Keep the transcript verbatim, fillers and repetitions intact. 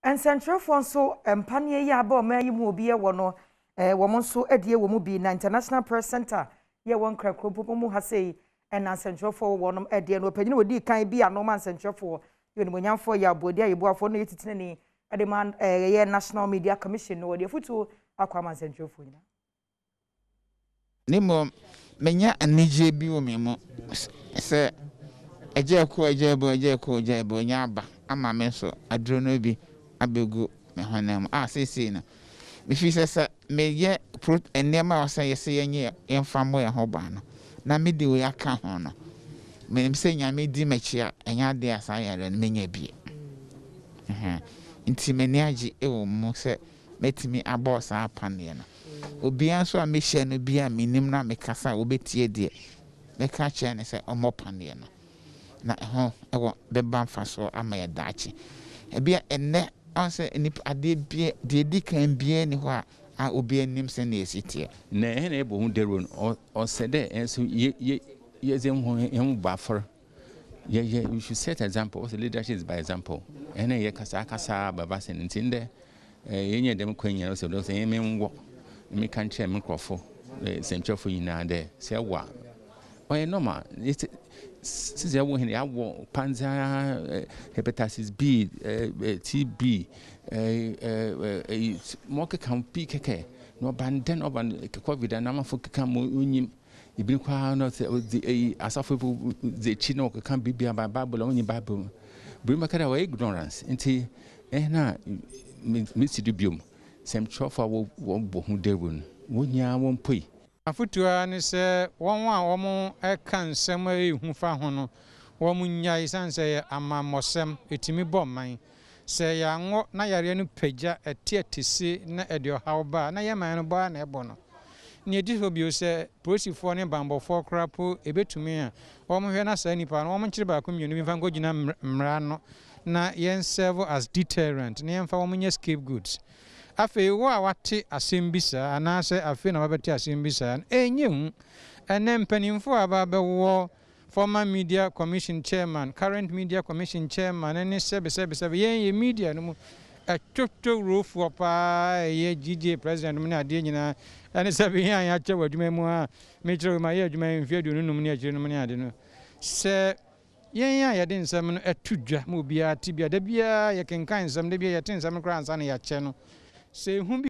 And Central Fund so empanye ya ba ma yi mu obi e wo no eh wo mo so adie wo mu bi na International Press Center ye won kra kropopo mu ha sei and na Central Fund wo no adie no panyine wodi kan bi ano man Central Fund ye no nyamfo ya bodi ayebu afo no yetitine ni ade man eh ye National Media Commission no wodi futu akwa man Central Fund nyina nimo menya anije bi wo memo se eje ko eje bo eje ko eje bo nya aba ama me so adro no bi abegu me honam ah sisi na me fi se me ye enema wasa yese yenye yemfa mo ya ho ba no na me de we aka ho no me nim se nya me di machia enya de asa ya re me nya bi eh nti me ni agi e wo mo se metimi abo sa apane no obi an so a me hye no bi a me nim na me kasa obetie de me ka che ne se omo pane no na ho ewo beba mfa so ama ya dachi ebia enne anse ni ade bie de di kan bie ni ho a obi anim se na esitie na he na ebo hu deron o sede enso ye ye ye zem ho em bafor ye ye you should set example. Also leadership is by example ene ye kasa kasa baba sen ntinde ye nye dem kwanya so do se me nwo me kan che me krofo Central for yina de se wa o ye normal it since you want to have panza hepatitis B, T B, more can be keke, no abandon of COVID and I'm for come unim. You bring quite not the as of the chino can be by Bible only Bible. Bring my kind of ignorance into Ena Miss Dubium. Some trough won't boh derun. Won't ya won't pay. Afutua ni se won wa won e kan sem e hu fa ho no won nyai sanse amamosem etimi bomman se ya ngo na yare no pagya etietisi na edio hawba na yeman no ba na ebo no ni edifo bio se prosifo ne bambofo krapo ebetumi a won hwe na sa nipa no won kire ba ko mienu bi fa ngogina mra no na yen serve as deterrent ne yen fa won nya scapegoats afi wo a wate asembisa anase afi na wabeti asembisa enyem enem panimfo aba wo former media commission chairman current media commission chairman ene sebe sebe sebe ye media no atwotwo roof opa ye G J president mu na ade nyina ene sebe yan ya che wadwuma mu a metro ma ye adwuma mfi aduonu num ne agire num ne ade no se yen ya ye de nsam no atudwa mu bia tibia da bia ye kenkan nsam da bia ye ten nsam kra ansa na ya che no se hu